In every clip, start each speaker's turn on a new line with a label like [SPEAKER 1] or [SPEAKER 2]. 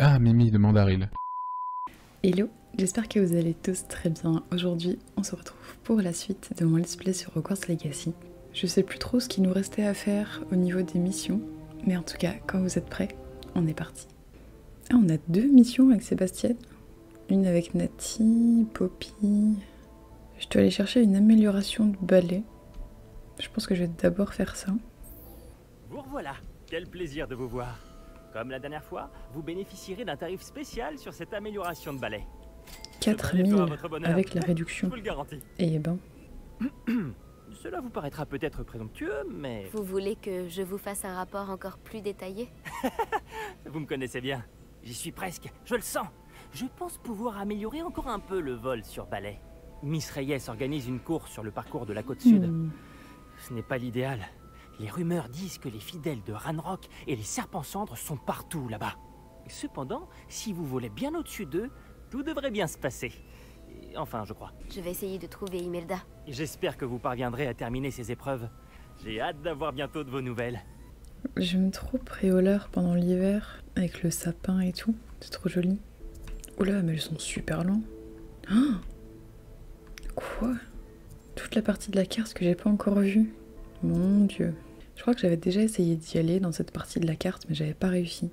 [SPEAKER 1] Ah, Mimi de Mandaril.
[SPEAKER 2] Hello, j'espère que vous allez tous très bien. Aujourd'hui, on se retrouve pour la suite de mon let's play sur Hogwarts Legacy. Je sais plus trop ce qu'il nous restait à faire au niveau des missions, mais en tout cas, quand vous êtes prêts, on est parti. Ah, on a 2 missions avec Sébastien. Une avec Nati, Poppy... Je dois aller chercher une amélioration de balai. Je pense que je vais d'abord faire ça.
[SPEAKER 3] Vous revoilà. Quel plaisir de vous voir. Comme la dernière fois, vous bénéficierez d'un tarif spécial sur cette amélioration de balai.
[SPEAKER 2] 4000 avec la réduction.
[SPEAKER 3] Je vous le garantis.
[SPEAKER 2] Et ben...
[SPEAKER 3] Cela vous paraîtra peut-être présomptueux, mais...
[SPEAKER 4] Vous voulez que je vous fasse un rapport encore plus détaillé?
[SPEAKER 3] Vous me connaissez bien. J'y suis presque. Je le sens. Je pense pouvoir améliorer encore un peu le vol sur balai. Miss Reyes organise une course sur le parcours de la côte sud. Ce n'est pas l'idéal. Les rumeurs disent que les fidèles de Ranrock et les Serpents Cendres sont partout là-bas. Cependant, si vous volez bien au-dessus d'eux, tout devrait bien se passer. Enfin, je crois.
[SPEAKER 4] Je vais essayer de trouver Imelda.
[SPEAKER 3] J'espère que vous parviendrez à terminer ces épreuves. J'ai hâte d'avoir bientôt de vos nouvelles.
[SPEAKER 2] J'aime trop Préolard pendant l'hiver, avec le sapin et tout. C'est trop joli. Oula, mais elles sont super longs. Oh, quoi? Toute la partie de la carte que j'ai pas encore vue. Mon dieu. Je crois que j'avais déjà essayé d'y aller dans cette partie de la carte, mais j'avais pas réussi.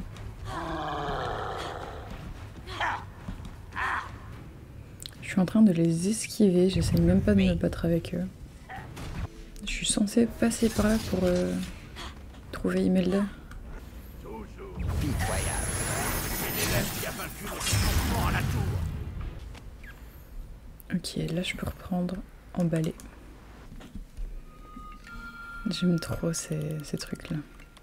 [SPEAKER 2] Je suis en train de les esquiver, j'essaye même pas de me battre avec eux. Je suis censée passer par là pour trouver Imelda. Ok, là je peux reprendre en balai. J'aime trop ces trucs-là.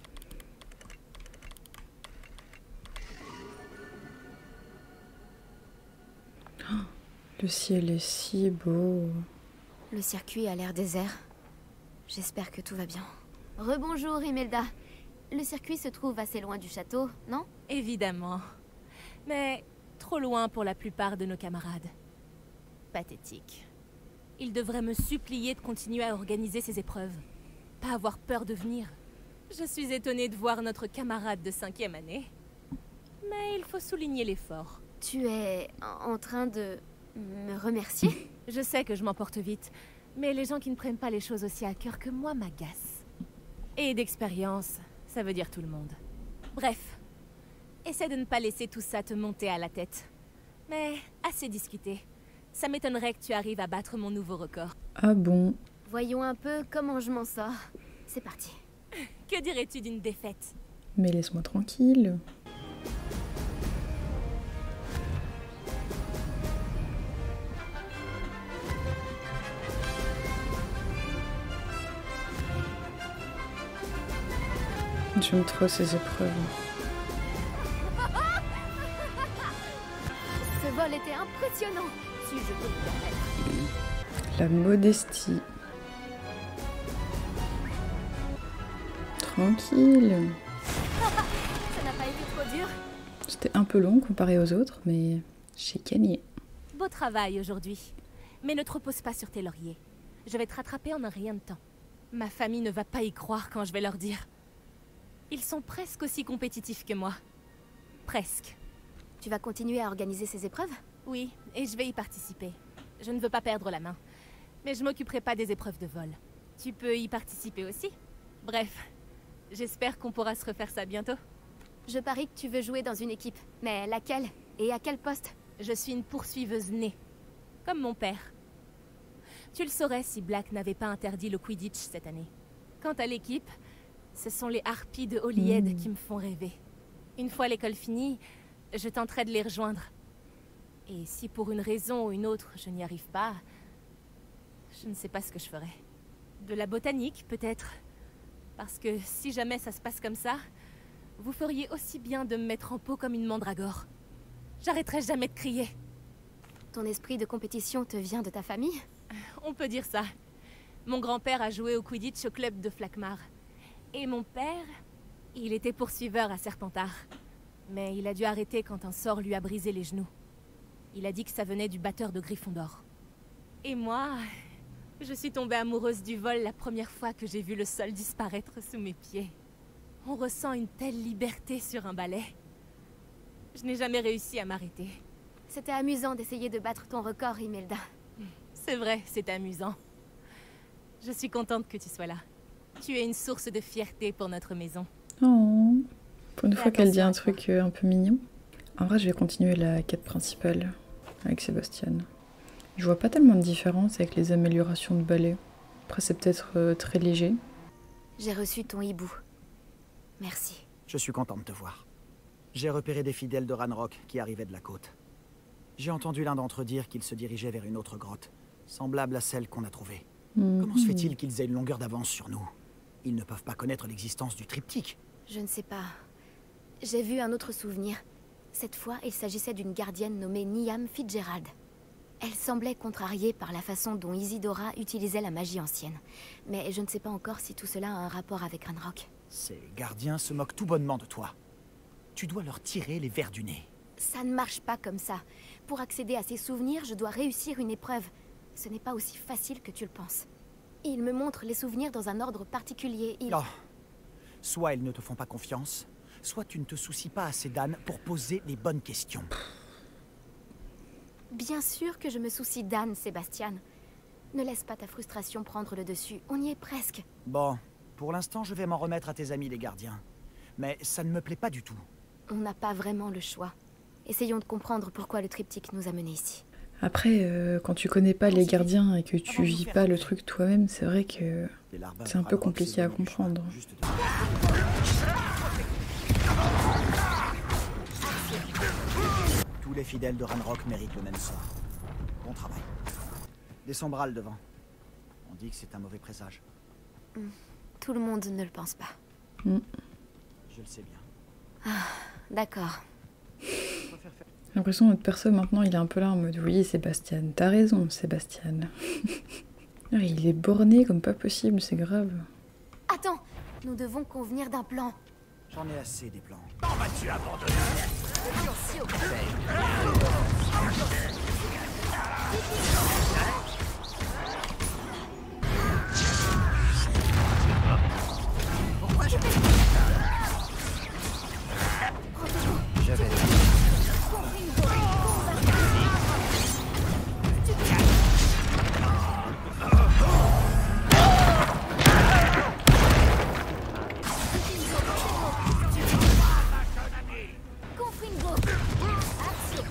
[SPEAKER 2] Oh, le ciel est si beau.
[SPEAKER 4] Le circuit a l'air désert. J'espère que tout va bien. Rebonjour Imelda. Le circuit se trouve assez loin du château, non?
[SPEAKER 5] Évidemment. Mais trop loin pour la plupart de nos camarades. Pathétique. Ils devraient me supplier de continuer à organiser ces épreuves. Pas avoir peur de venir. Je suis étonnée de voir notre camarade de 5e année. Mais il faut souligner l'effort.
[SPEAKER 4] Tu es en train de me remercier?
[SPEAKER 5] Je sais que je m'emporte vite, mais les gens qui ne prennent pas les choses aussi à cœur que moi m'agacent. Et d'expérience, ça veut dire tout le monde. Bref, essaie de ne pas laisser tout ça te monter à la tête. Mais assez discuté. Ça m'étonnerait que tu arrives à battre mon nouveau record.
[SPEAKER 2] Ah bon?
[SPEAKER 4] Voyons un peu comment je m'en sors. C'est parti.
[SPEAKER 5] Que dirais-tu d'une défaite?
[SPEAKER 2] Mais laisse-moi tranquille. J'aime trop ces épreuves.
[SPEAKER 4] Ce vol était impressionnant, si je peux me permettre.
[SPEAKER 2] La modestie. Tranquille.
[SPEAKER 4] Ça n'a pas été trop dur?
[SPEAKER 2] C'était un peu long comparé aux autres, mais j'ai gagné.
[SPEAKER 5] Beau travail aujourd'hui. Mais ne te repose pas sur tes lauriers. Je vais te rattraper en un rien de temps. Ma famille ne va pas y croire quand je vais leur dire. Ils sont presque aussi compétitifs que moi. Presque.
[SPEAKER 4] Tu vas continuer à organiser ces épreuves?
[SPEAKER 5] Oui, et je vais y participer. Je ne veux pas perdre la main. Mais je m'occuperai pas des épreuves de vol. Tu peux y participer aussi? Bref, j'espère qu'on pourra se refaire ça bientôt.
[SPEAKER 4] Je parie que tu veux jouer dans une équipe. Mais laquelle? Et à quel poste?
[SPEAKER 5] Je suis une poursuiveuse née. Comme mon père. Tu le saurais si Black n'avait pas interdit le Quidditch cette année. Quant à l'équipe, ce sont les harpies de Holyhead qui me font rêver. Une fois l'école finie, je tenterai de les rejoindre. Et si pour une raison ou une autre je n'y arrive pas, je ne sais pas ce que je ferai. De la botanique, peut-être. Parce que si jamais ça se passe comme ça, vous feriez aussi bien de me mettre en peau comme une mandragore. J'arrêterai jamais de crier.
[SPEAKER 4] Ton esprit de compétition te vient de ta famille?
[SPEAKER 5] On peut dire ça. Mon grand-père a joué au Quidditch au club de Flakmar. Et mon père, il était poursuiveur à Serpentard. Mais il a dû arrêter quand un sort lui a brisé les genoux. Il a dit que ça venait du batteur de Gryffondor. Et moi, je suis tombée amoureuse du vol la première fois que j'ai vu le sol disparaître sous mes pieds. On ressent une telle liberté sur un balai. Je n'ai jamais réussi à m'arrêter.
[SPEAKER 4] C'était amusant d'essayer de battre ton record, Imelda.
[SPEAKER 5] C'est vrai, c'est amusant. Je suis contente que tu sois là. Tu es une source de fierté pour notre maison.
[SPEAKER 2] Oh. Pour une
[SPEAKER 5] Fais
[SPEAKER 2] fois qu'elle dit un
[SPEAKER 5] attention à toi.
[SPEAKER 2] truc un peu mignon. En vrai, je vais continuer la quête principale avec Sébastien. Je vois pas tellement de différence avec les améliorations de balai. Après, c'est peut-être très léger.
[SPEAKER 4] J'ai reçu ton hibou. Merci.
[SPEAKER 1] Je suis content de te voir. J'ai repéré des fidèles de Ranrock qui arrivaient de la côte. J'ai entendu l'un d'entre eux dire qu'ils se dirigeaient vers une autre grotte, semblable à celle qu'on a trouvée. Comment se fait-il qu'ils aient une longueur d'avance sur nous? Ils ne peuvent pas connaître l'existence du triptyque.
[SPEAKER 4] Je ne sais pas. J'ai vu un autre souvenir. Cette fois, il s'agissait d'une gardienne nommée Niam Fitzgerald. Elle semblait contrariée par la façon dont Isidora utilisait la magie ancienne. Mais je ne sais pas encore si tout cela a un rapport avec Ranrock.
[SPEAKER 1] Ces gardiens se moquent tout bonnement de toi. Tu dois leur tirer les vers du nez.
[SPEAKER 4] Ça ne marche pas comme ça. Pour accéder à ces souvenirs, je dois réussir une épreuve. Ce n'est pas aussi facile que tu le penses. Ils me montrent les souvenirs dans un ordre particulier.
[SPEAKER 1] Oh. Soit ils ne te font pas confiance, soit tu ne te soucies pas assez d'Anne pour poser les bonnes questions.
[SPEAKER 4] Bien sûr que je me soucie d'Anne, Sébastien. Ne laisse pas ta frustration prendre le dessus. On y est presque.
[SPEAKER 1] Bon, pour l'instant, je vais m'en remettre à tes amis les gardiens. Mais ça ne me plaît pas du tout.
[SPEAKER 4] On n'a pas vraiment le choix. Essayons de comprendre pourquoi le triptyque nous a menés ici.
[SPEAKER 2] Après, quand tu connais pas les gardiens et que tu vis pas le truc toi-même, c'est vrai que c'est un peu compliqué à comprendre.
[SPEAKER 1] Tous les fidèles de Ranrock méritent le même sort. Bon travail. Des sombrales devant. On dit que c'est un mauvais présage.
[SPEAKER 4] Tout le monde ne le pense pas.
[SPEAKER 1] Je le sais bien.
[SPEAKER 4] D'accord.
[SPEAKER 2] J'ai l'impression que notre perso maintenant il est un peu là en mode oui Sébastien, t'as raison Sébastien. Il est borné comme pas possible, c'est grave.
[SPEAKER 4] Attends, nous devons convenir d'un plan.
[SPEAKER 1] J'en ai assez des plans. J'avais...
[SPEAKER 4] Confringo. Action.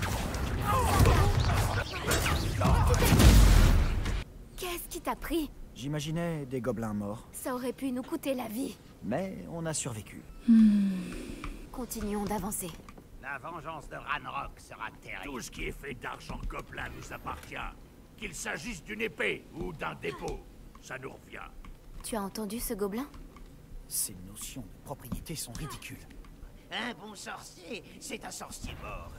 [SPEAKER 4] Qu'est-ce qui t'a pris?
[SPEAKER 1] J'imaginais des gobelins morts,
[SPEAKER 4] Ça aurait pu nous coûter la vie.
[SPEAKER 1] mais on a survécu.
[SPEAKER 4] Continuons d'avancer.
[SPEAKER 6] La vengeance de Ranrock sera terrible. Tout ce qui est fait d'argent gobelin nous appartient. Qu'il s'agisse d'une épée ou d'un dépôt, ça nous revient.
[SPEAKER 4] Tu as entendu ce gobelin?
[SPEAKER 1] Ces notions de propriété sont ridicules.
[SPEAKER 6] Un bon sorcier, c'est un sorcier mort.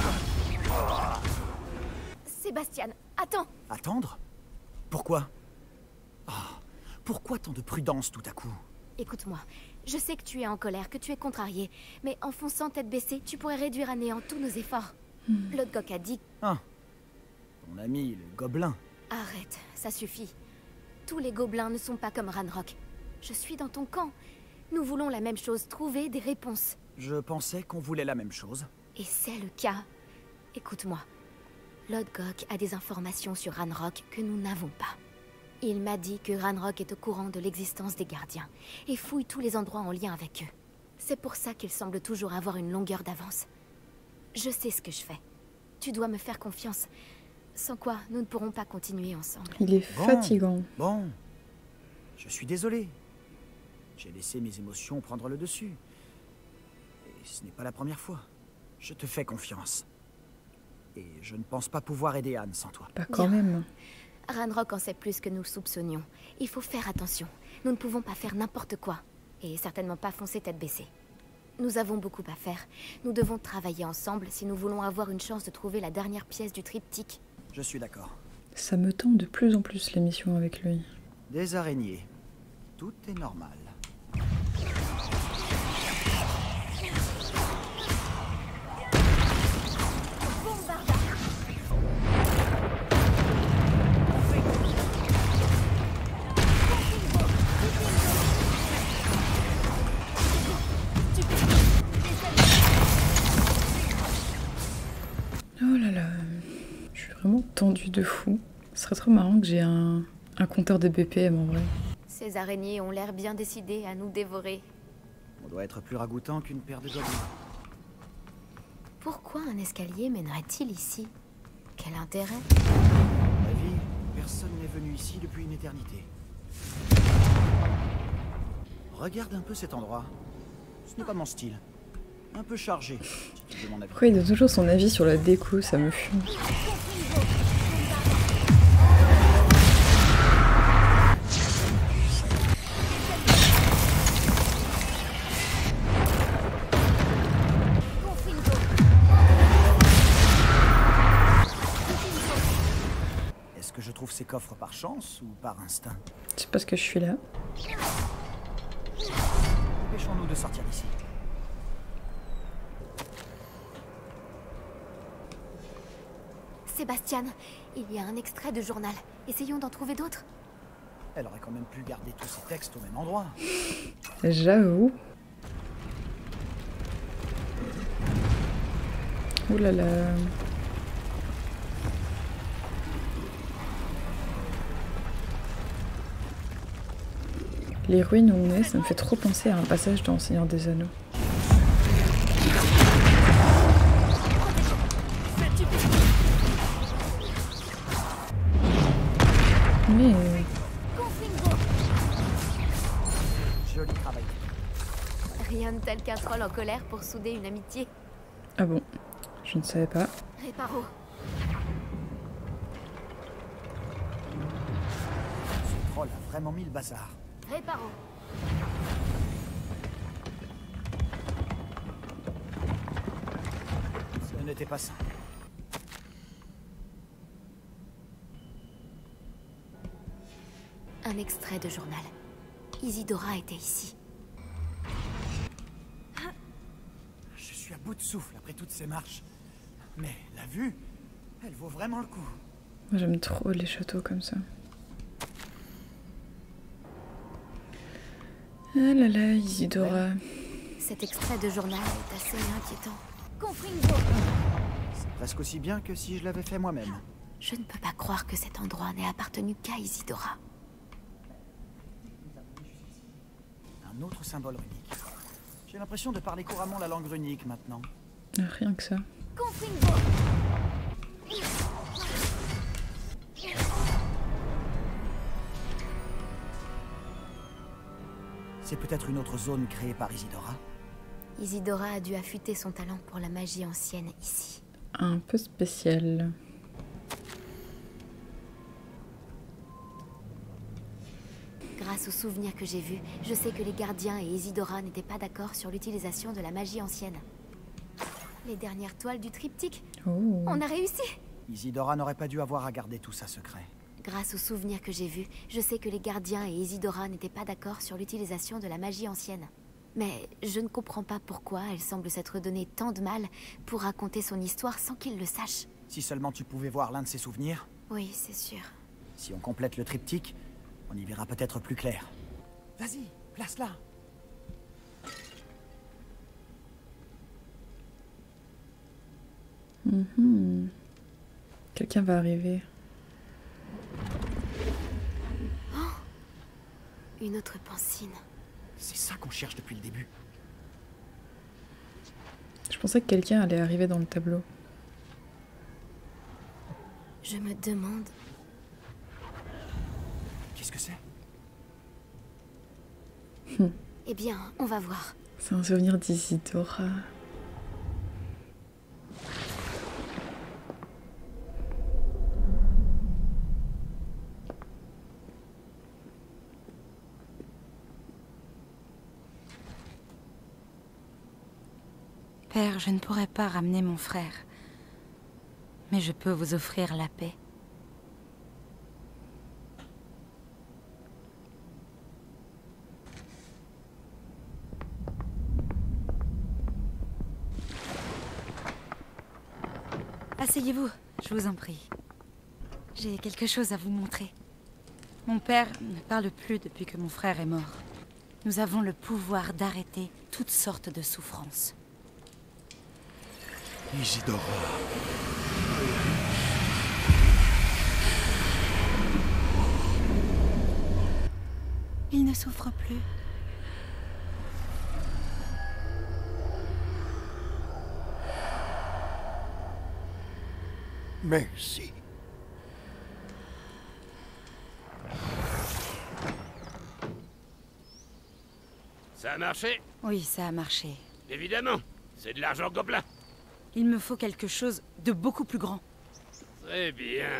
[SPEAKER 4] Sébastien, attends.
[SPEAKER 1] Attendre? Pourquoi? Ah, pourquoi tant de prudence tout à coup?
[SPEAKER 4] Écoute-moi, je sais que tu es en colère, que tu es contrarié, mais en fonçant tête baissée, tu pourrais réduire à néant tous nos efforts. Lodgok a dit...
[SPEAKER 1] Ah, ton ami, le gobelin.
[SPEAKER 4] Arrête, ça suffit. Tous les gobelins ne sont pas comme Ranrock. Je suis dans ton camp. Nous voulons la même chose, trouver des réponses.
[SPEAKER 1] Je pensais qu'on voulait la même chose.
[SPEAKER 4] Et c'est le cas. Écoute-moi. Lodgok a des informations sur Ranrock que nous n'avons pas. Il m'a dit que Ranrock est au courant de l'existence des gardiens et fouille tous les endroits en lien avec eux. C'est pour ça qu'il semble toujours avoir une longueur d'avance. Je sais ce que je fais. Tu dois me faire confiance. Sans quoi, nous ne pourrons pas continuer ensemble.
[SPEAKER 2] Il est fatigant.
[SPEAKER 1] Bon, je suis désolé. J'ai laissé mes émotions prendre le dessus. Et ce n'est pas la première fois. Je te fais confiance. Et je ne pense pas pouvoir aider Anne sans toi.
[SPEAKER 2] Bah quand
[SPEAKER 4] Bien.
[SPEAKER 2] même.
[SPEAKER 4] Ranrock en sait plus que nous soupçonnions. Il faut faire attention. Nous ne pouvons pas faire n'importe quoi. Et certainement pas foncer tête baissée. Nous avons beaucoup à faire. Nous devons travailler ensemble si nous voulons avoir une chance de trouver la dernière pièce du triptyque.
[SPEAKER 1] Je suis d'accord.
[SPEAKER 2] Ça me tend de plus en plus l'émission avec lui.
[SPEAKER 1] Des araignées. Tout est normal.
[SPEAKER 2] vraiment tendue de fou. Ce serait trop marrant que j'ai un compteur de BPM en vrai.
[SPEAKER 4] Ces araignées ont l'air bien décidées à nous dévorer.
[SPEAKER 1] On doit être plus ragoûtant qu'une paire de gobelins.
[SPEAKER 4] Pourquoi un escalier mènerait-il ici? Quel intérêt?
[SPEAKER 1] Ma vie, personne n'est venu ici depuis une éternité. Regarde un peu cet endroit. Ce n'est pas mon style. Un peu chargé, si tu veux mon avis.
[SPEAKER 2] Pourquoi il donne toujours son avis sur la déco, ça me fume.
[SPEAKER 1] Est-ce que je trouve ces coffres par chance ou par instinct?
[SPEAKER 2] C'est parce que je suis là.
[SPEAKER 1] Dépêchons-nous de sortir d'ici.
[SPEAKER 4] Sébastien, il y a un extrait de journal. Essayons d'en trouver d'autres.
[SPEAKER 1] Elle aurait quand même pu garder tous ces textes au même endroit.
[SPEAKER 2] J'avoue. Ouh là là. Les ruines où on est, ça me fait trop penser à un passage dans Seigneur des Anneaux. Mais...
[SPEAKER 1] Joli travail.
[SPEAKER 4] Rien de tel qu'un troll en colère pour souder une amitié.
[SPEAKER 2] Ah bon, je ne savais pas.
[SPEAKER 4] Réparo.
[SPEAKER 1] Ce troll a vraiment mis le bazar.
[SPEAKER 4] Réparo.
[SPEAKER 1] Ce n'était pas ça.
[SPEAKER 4] Un extrait de journal. Isidora était ici.
[SPEAKER 1] Je suis à bout de souffle après toutes ces marches. Mais la vue, elle vaut vraiment le coup.
[SPEAKER 2] Moi j'aime trop les châteaux comme ça. Ah là là, Isidora.
[SPEAKER 4] Cet extrait de journal est assez inquiétant.
[SPEAKER 1] C'est presque aussi bien que si je l'avais fait moi-même.
[SPEAKER 4] Je ne peux pas croire que cet endroit n'ait appartenu qu'à Isidora.
[SPEAKER 1] Un autre symbole runique. J'ai l'impression de parler couramment la langue runique maintenant.
[SPEAKER 2] Rien que ça.
[SPEAKER 1] C'est peut-être une autre zone créée par Isidora.
[SPEAKER 4] Isidora a dû affûter son talent pour la magie ancienne ici.
[SPEAKER 2] Un peu spécial.
[SPEAKER 4] Grâce aux souvenirs que j'ai vus, je sais que les gardiens et Isidora n'étaient pas d'accord sur l'utilisation de la magie ancienne. Les dernières toiles du triptyque.
[SPEAKER 2] Oh.
[SPEAKER 4] On a réussi!
[SPEAKER 1] Isidora n'aurait pas dû avoir à garder tout ça secret.
[SPEAKER 4] Grâce aux souvenirs que j'ai vus, je sais que les gardiens et Isidora n'étaient pas d'accord sur l'utilisation de la magie ancienne. Mais je ne comprends pas pourquoi elle semble s'être donné tant de mal pour raconter son histoire sans qu'il le sache.
[SPEAKER 1] Si seulement tu pouvais voir l'un de ses souvenirs.
[SPEAKER 4] Oui, c'est sûr.
[SPEAKER 1] Si on complète le triptyque, on y verra peut-être plus clair. Vas-y, place-la.
[SPEAKER 2] Quelqu'un va arriver.
[SPEAKER 4] Une autre pancine.
[SPEAKER 1] C'est ça qu'on cherche depuis le début.
[SPEAKER 2] Je pensais que quelqu'un allait arriver dans le tableau.
[SPEAKER 4] Je me demande...
[SPEAKER 1] Qu'est-ce que c'est?
[SPEAKER 4] Eh bien, on va voir.
[SPEAKER 2] C'est un souvenir d'Isidora.
[SPEAKER 7] Père, je ne pourrai pas ramener mon frère. Mais je peux vous offrir la paix. Asseyez-vous, je vous en prie. J'ai quelque chose à vous montrer. Mon père ne parle plus depuis que mon frère est mort. Nous avons le pouvoir d'arrêter toutes sortes de souffrances.
[SPEAKER 8] Isidora.
[SPEAKER 7] souffre plus.
[SPEAKER 6] Merci. Ça a marché?
[SPEAKER 7] Oui, ça a marché.
[SPEAKER 6] Évidemment. C'est de l'argent gobelin.
[SPEAKER 7] Il me faut quelque chose de beaucoup plus grand.
[SPEAKER 6] Très bien.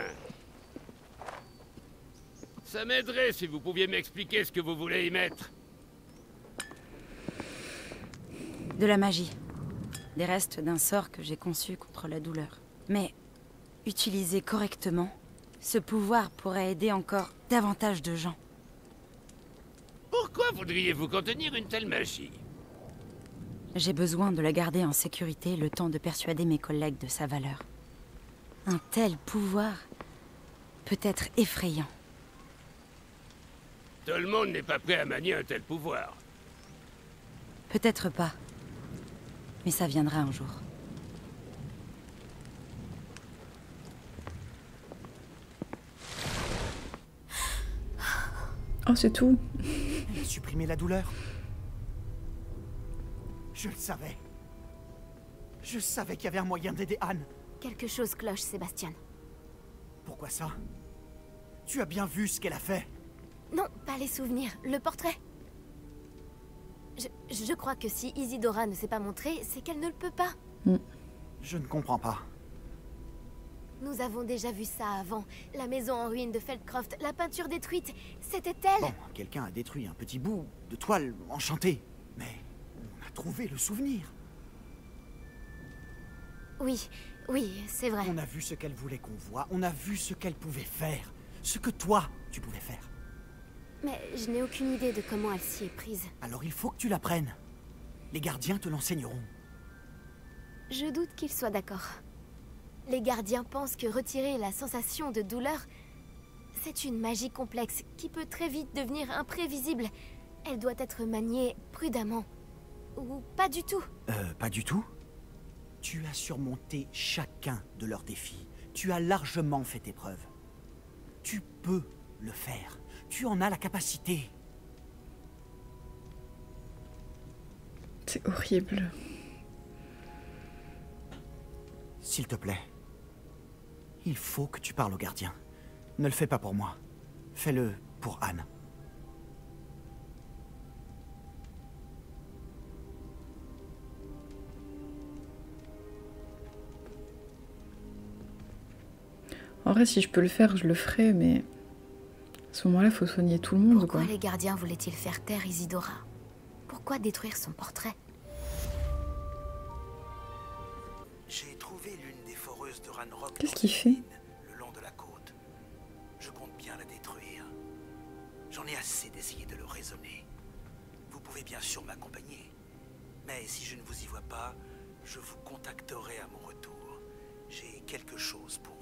[SPEAKER 6] Ça m'aiderait si vous pouviez m'expliquer ce que vous voulez y mettre.
[SPEAKER 7] De la magie. Des restes d'un sort que j'ai conçu contre la douleur. Mais, utilisé correctement, ce pouvoir pourrait aider encore davantage de gens.
[SPEAKER 6] Pourquoi voudriez-vous contenir une telle magie?
[SPEAKER 7] J'ai besoin de la garder en sécurité le temps de persuader mes collègues de sa valeur. Un tel pouvoir peut être effrayant.
[SPEAKER 6] Tout le monde n'est pas prêt à manier un tel pouvoir.
[SPEAKER 7] Peut-être pas. Mais ça viendra un jour.
[SPEAKER 2] Oh, c'est tout.
[SPEAKER 1] Elle a supprimé la douleur. Je le savais. Je savais qu'il y avait un moyen d'aider Anne.
[SPEAKER 4] Quelque chose cloche, Sébastien.
[SPEAKER 1] Pourquoi ça? Tu as bien vu ce qu'elle a fait.
[SPEAKER 4] Non, pas les souvenirs, le portrait. Je crois que si Isidora ne s'est pas montrée, c'est qu'elle ne le peut pas.
[SPEAKER 1] Je ne comprends pas.
[SPEAKER 4] Nous avons déjà vu ça avant. La maison en ruine de Feldcroft, la peinture détruite, c'était elle.
[SPEAKER 1] Bon, quelqu'un a détruit un petit bout de toile enchantée. Mais on a trouvé le souvenir.
[SPEAKER 4] Oui, c'est vrai.
[SPEAKER 1] On a vu ce qu'elle voulait qu'on voie. On a vu ce qu'elle pouvait faire. Ce que toi, tu pouvais faire.
[SPEAKER 4] Mais je n'ai aucune idée de comment elle s'y est prise.
[SPEAKER 1] Alors il faut que tu l'apprennes. Les gardiens te l'enseigneront.
[SPEAKER 4] Je doute qu'ils soient d'accord. Les gardiens pensent que retirer la sensation de douleur, c'est une magie complexe qui peut très vite devenir imprévisible. Elle doit être maniée prudemment. Ou pas du tout.
[SPEAKER 1] Pas du tout? Tu as surmonté chacun de leurs défis. Tu as largement fait tes preuves. Tu peux le faire. Tu en as la capacité.
[SPEAKER 2] C'est horrible.
[SPEAKER 1] S'il te plaît, il faut que tu parles aux gardiens. Ne le fais pas pour moi. Fais-le pour Anne.
[SPEAKER 2] En vrai, si je peux le faire, je le ferai, mais à ce moment-là, il faut soigner tout le monde,
[SPEAKER 4] Pourquoi
[SPEAKER 2] quoi.
[SPEAKER 4] les gardiens voulaient-ils faire taire Isidora? Pourquoi détruire son portrait?
[SPEAKER 8] J'ai trouvé l'une des foreuses de Ranrock.
[SPEAKER 2] Qu'est-ce qu'il fait?
[SPEAKER 8] Le long de la côte. Je compte bien la détruire. J'en ai assez d'essayer de le raisonner. Vous pouvez bien sûr m'accompagner. Mais si je ne vous y vois pas, je vous contacterai à mon retour. J'ai quelque chose pour vous.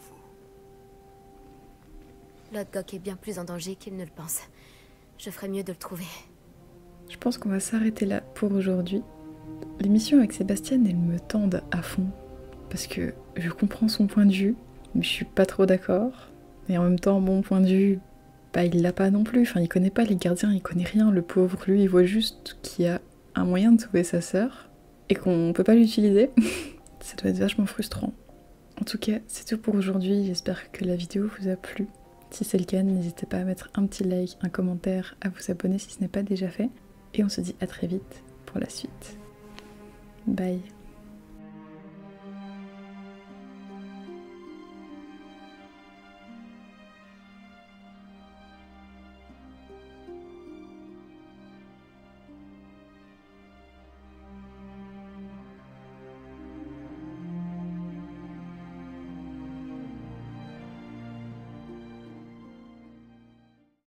[SPEAKER 4] Lodgok est bien plus en danger qu'il ne le pense. Je ferais mieux de le trouver.
[SPEAKER 2] Je pense qu'on va s'arrêter là pour aujourd'hui. L'émission avec Sébastien, elle me tende à fond. Parce que je comprends son point de vue, mais je suis pas trop d'accord. Et en même temps, mon point de vue, bah il l'a pas non plus. Enfin, il connaît pas les gardiens, il connaît rien. Le pauvre, lui, il voit juste qu'il y a un moyen de sauver sa sœur et qu'on peut pas l'utiliser. Ça doit être vachement frustrant. En tout cas, c'est tout pour aujourd'hui. J'espère que la vidéo vous a plu. Si c'est le cas, n'hésitez pas à mettre un petit like, un commentaire, à vous abonner si ce n'est pas déjà fait. Et on se dit à très vite pour la suite. Bye.